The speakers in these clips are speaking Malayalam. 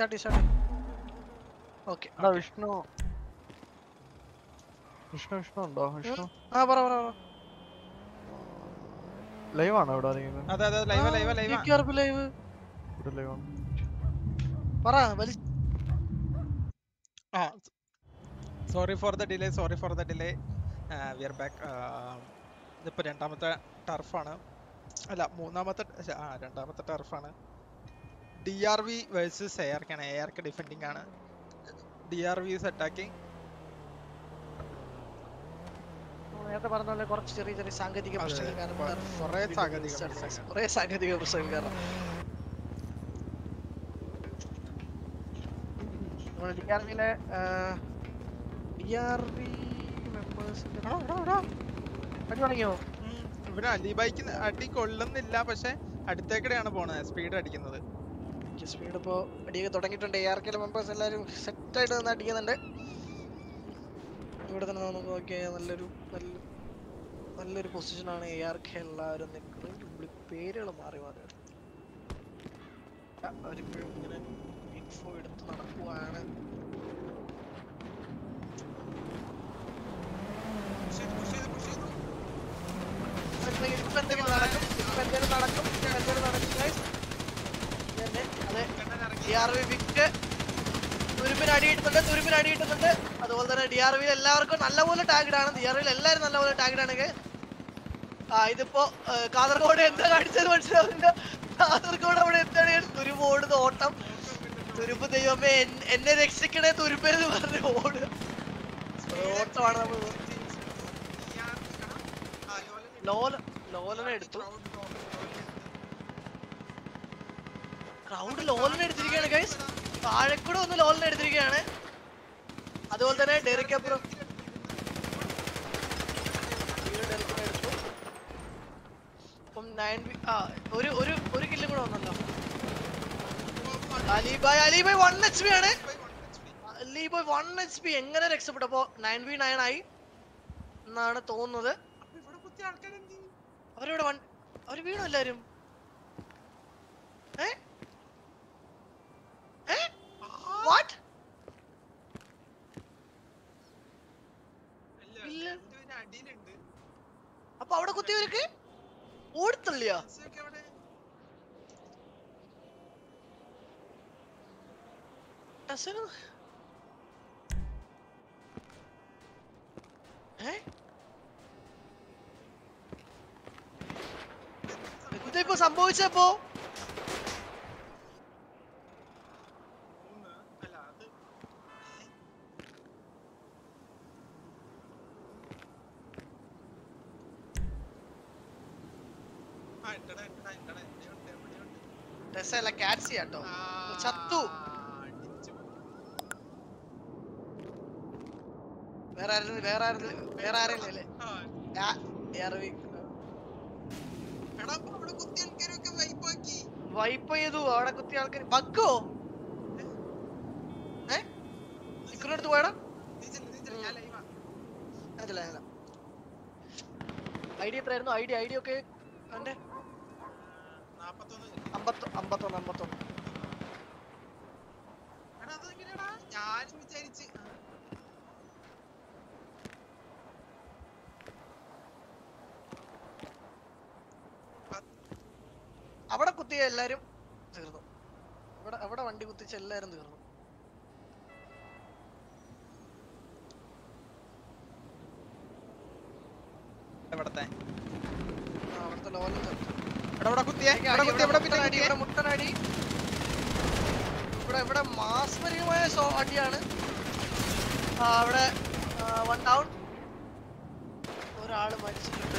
ഓക്കെ വിഷ്ണു ഉണ്ടോ? വിഷ്ണു ലൈവ് ആണോ ഇവിടെ? Sorry for the delay. We are back. ഇതിപ്പോ രണ്ടാമത്തെ ടർഫാണ്, അല്ല രണ്ടാമത്തെ ടർഫാണ്. DRV വേഴ്സസ് ARK ആണ്. ARK ഡിഫെൻഡിങ് ആണ്, DRV is attacking. നേരത്തെ പറഞ്ഞ പോലെ കുറച്ച് ചെറിയ സാങ്കേതിക പ്രശ്നങ്ങൾ കാരണം കുറേ സാങ്കേതിക പ്രശ്നങ്ങൾ കാരണം നമ്മുടെ DRV മെമ്പേഴ്സിന്റെ അടി തുടങ്ങിയോ? ഇവിടെ അലിബൈക്ക് അടി കൊള്ളുന്നില്ല, പക്ഷെ അടുത്തേക്കടെയാണ് പോണത്, സ്പീഡ് അടിക്കുന്നത്. സ്പീഡ് ഇപ്പോ അടിയൊക്കെ തുടങ്ങിയിട്ടുണ്ട്. ARK മെമ്പേഴ്സ് എല്ലാവരും സെറ്റ് ആയിട്ട് നിന്ന് അടിക്കുന്നുണ്ട്. ഇവിടെ തന്നെ നമുക്ക് നോക്കിയാൽ നല്ലൊരു പൊസിഷനാണ് ARK എല്ലാവരും നിൽക്കുന്നത്. പേരുകൾ മാറി അവരിപ്പോഴും ഇങ്ങനെ ഇൻഫോ എടുത്ത് നടക്കുവാണ്. നടക്കും. DRV വിക്ക് തുരുമ്പിന് അടിയിട്ടുന്നുണ്ട്. അതുപോലെ തന്നെ DRV എല്ലാവർക്കും നല്ലപോലെ ടാഗ്ഡ് ആണ്. DRV എല്ലാവരും നല്ലപോലെ ടാഗ്ഡ് ആണ്. ഇതിപ്പോ കാസർഗോഡ് എന്താ കാണിച്ചത് മനസ്സിലാവില്ല. കാസർഗോഡ് അവിടെ എന്താണ് തുരുമ്പ് ഓടുന്ന ഓട്ടം. തുരുമ്പ് ദൈവമേ എന്നെ രക്ഷിക്കണേ തുരുമ്പെന്ന് പറഞ്ഞ് ഓട്ടമാണ്. നമ്മൾ ലോലനെ എടുത്തു. ക്രൗഡ് ലോലനെ എടുത്തിരിക്കുകയാണ് ഗൈസ്. താഴെക്കൂടെ ഒന്ന് ലോലനെ എടുത്തിരിക്കുകയാണ്. അതുപോലെ തന്നെ ഡെറിക് അബ്രോ എടുത്തു. ഇപ്പം 9 ഒരു കില്ലും കൂടെ വന്നല്ലോ. അലിബായ് 1 HP ആണ്. അലിബായ് 1 HP എങ്ങനെ രക്ഷപ്പെട്ടപ്പോ 9v9 ആയി എന്നാണ് തോന്നുന്നത്. അവര് വീണു എല്ലാരും. അപ്പൊ അവിടെ കുത്തിയവർക്ക് ഓടിത്തള്ളിയാ? ഇതിപ്പോ സംഭവിച്ചപ്പോ കാറ്റ്സിയാട്ടോ ചത്തു. വേറെ ആരെങ്കിലും വൈപ്പ് ചെയ്തു. അവിടെ കുത്തിയ ആൾക്കാർ ബഗ്ഗോ ഇക്കടുത്ത് പോയടാ. ഐഡി എത്രയായിരുന്നു? ഐഡി ഒക്കെ അവന്റെ 51. അവിടെ കുത്തിയ എല്ലാരും തീർന്നു. അവിടെ വണ്ടി കുത്തിച്ച എല്ലാരും തീർന്നു. ഇവിടത്തെ ലോലം മുട്ടനടി. ഇവിടെ മാസ്മരികമായ അടിയാണ്. അവിടെ 1 ഡൗൺ. ഒരാള് മരിച്ചിട്ടുണ്ട്.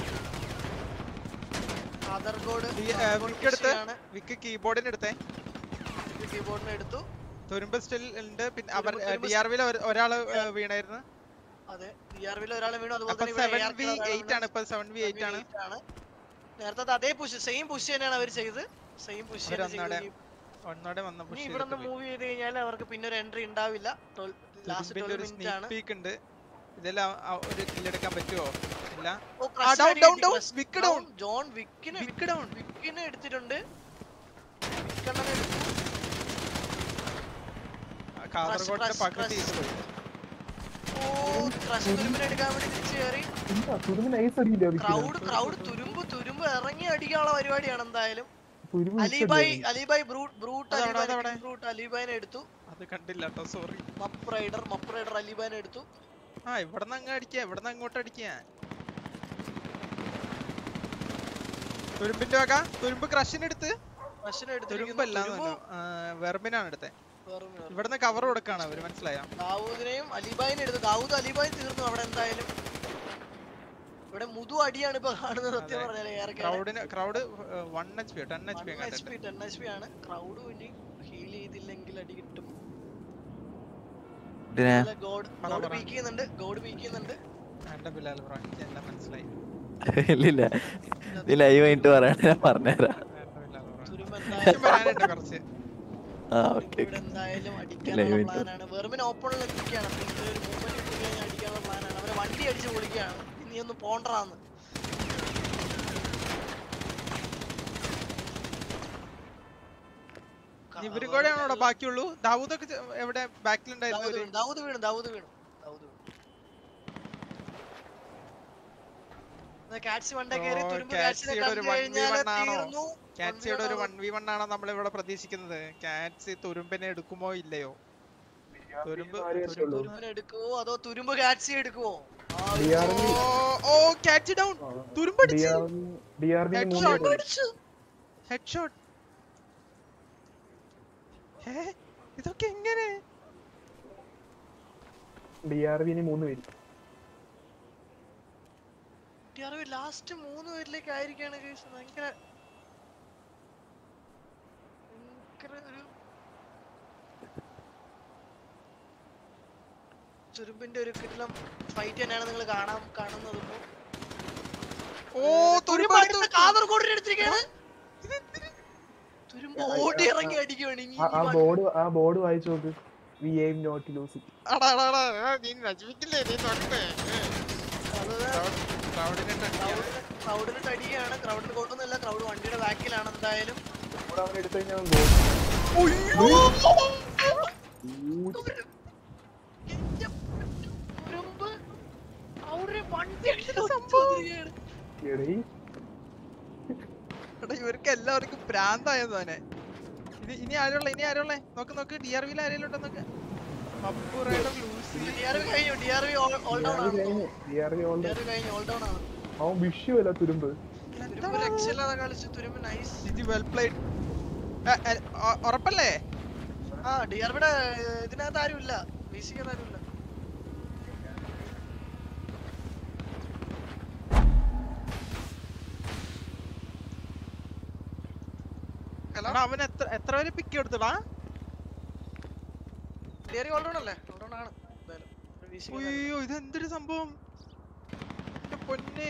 കീബോർഡിന് എടുത്തു. തുരുമ്പ് സ്റ്റിൽ ഉണ്ട്. പിന്നെ അവർ DRVയിൽ ഒരാള് വീണായിരുന്നു. അതെ, DRVയിൽ ഒരാള് വീണു. അതുപോലെ 7v8 ആണ്. ഇപ്പൊ 7v8 ആണ്. നേരത്തെ അതേ സെയിം പുഷ് തന്നെയാണ് അവർ ചെയ്തത്. സെയിം പുഷ് ഇവിടെ മൂവ് ചെയ്ത് കഴിഞ്ഞാൽ അവർക്ക് പിന്നെ ഒരു എൻട്രി ഉണ്ടാവില്ല. ഇതെല്ലാം ഒരു കില്ലെടുക്കാൻ പറ്റുമോ? ഇല്ല. ജോൺ വിക്കിനെ എടുത്തിട്ടുണ്ട്. കാസർഗോഡിന്റെ പകുതി ഇത് പോയി. ഓ ക്രഷ് തുരുമ്പിനെ എടുക്കാൻ വേണ്ടി തിരിച്ചു കയറി. ക്രൗഡ് തുരുമ്പ് ഇറങ്ങി അടിക്കാനുള്ള പരിപാടിയാണ് എന്തായാലും. അലിബായ് ബ്രൂട്ട് അലിബായിനെ എടുത്തു. അത് കണ്ടില്ല കേട്ടോ, സോറി. മപ്പ് റൈഡർ അലിബായിനെ എടുത്തു. ആ ഇവിടന്ന് അങ്ങ് അടിക്കാ, ഇവിടന്ന് അങ്ങോട്ട് അടിക്കാ. തുരുമ്പിന്റെ വക തുരുമ്പ് ക്രഷിനെടുത്ത്. തുരുമ്പല്ല, വെർബിനാണ് എടുത്തേ. ഇവിടുന്ന് കവർ കൊടുക്കാണ് അവര്, മനസ്സിലായോ? ദാവൂദിനെയും അലിബായിനെ എടുത്തു. അലിബായി തീർന്നു അവിടെ എന്തായാലും. ഇവിടെ മുതു അടിയാണ് ഇപ്പൊ കാണുന്നത് സത്യം പറഞ്ഞാല്. ക്രൗഡ് 1 HP 10 HP ആണ്. ക്രൗഡ് ഇനി ഹീൽ ചെയ്തില്ലെങ്കിൽ അടി കിട്ടും. ഗോഡ് പീക്ക് ചെയ്യുന്നുണ്ട്. എല്ലാം മനസ്സിലായി. ഇല്ല ലൈവ് ആയിട്ട് പറയണ, ഞാൻ പറഞ്ഞുതരാം. എന്തായാലും അടിക്കാനുള്ള പ്ലാനാണ്. വെറുമിന് ഓപ്പണിൽ എത്തിക്കുകയാണ്. ഒരു മൂവ്മെന്റ് കിട്ടി കഴിഞ്ഞാൽ അടിക്കാനുള്ള പ്ലാനാണ്. അവരെ വണ്ടി അടിച്ച് പൊളിക്കുകയാണ്. നീ ഒന്ന് പോണ്ടറാന്ന്. ഇവരും കൂടെയാണോ ബാക്കിയുള്ളൂ? ദാവൂദൊക്കെ എവിടെ ബാക്കിലുണ്ടായിരുന്നു? ദാവൂദ് വീണു. കാറ്റ്സിയുടെ ഒരു 1v1 ആണോ നമ്മൾ ഇവിടെ പ്രതീക്ഷിക്കുന്നത്? കാറ്റ്സ് തുരുമ്പിനെ എടുക്കുമോ ഇല്ലയോ? തുരുമ്പിനെ എടുക്കുവോ അതോ തുരുമ്പ് കാറ്റ്സി എടുക്കുവോ? ഓ കാറ്റ്സ് ഡൗൺ. തുരുമ്പ് അടിച്ചു. ഹെഡ്ഷോട്ട്. ഇതൊക്കെ എങ്ങനെ? ഡിആർവിന് 3 പേര്. ലാസ്റ്റ് 3 പേരിലേക്ക് ആയിരിക്കാണ് ഭയങ്കര ഒരു തുരുമ്പിന്റെ ഒരു കിട്ടലം ഫൈറ്റ് തന്നെയാണ് നിങ്ങൾ കാണുന്നത്. ഓ കാസർഗോഡിനെ എടുത്തിരിക്കുകയാണ്. തുരുമ്പ് ഓടി ഇറങ്ങി അടിക്കുകയാണ്. ആ ബോർഡ് വായിച്ചു നോക്ക്. We aim not to lose. ക്രൗഡിന് അടിയാണ്. ക്രൗഡിന് കൊണ്ടുവന്നില്ല. ക്രൗഡ് വണ്ടിയുടെ ബാക്കിലാണ് എന്തായാലും. ഇവർക്ക് എല്ലാവർക്കും ഭ്രാന്തായത് തന്നെ. ഇനി ആരുള്ള നോക്ക് ഡിആർവിയിൽ ആരെങ്കിലും ഉണ്ടോ നോക്ക്. ഉറപ്പല്ലേ? ഇതിനകത്ത് ആരുമില്ല. വീശിക്കാരുമില്ല. അവൻ എത്ര വരെ പിക്ക് എടുത്തടാ? അയ്യോ ഇതെന്തൊരു സംഭവം പൊന്നെ.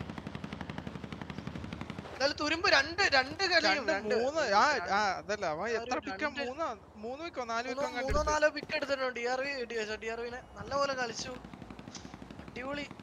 തുരുമ്പ് രണ്ട് അതല്ല അവൻ എത്ര പിക്കാ? 3 പിക്കോ 4 പിക്ക് എടുത്തിട്ടുണ്ട്. ഡിആർവിനെ നല്ലപോലെ കളിച്ചു. അടിപൊളി.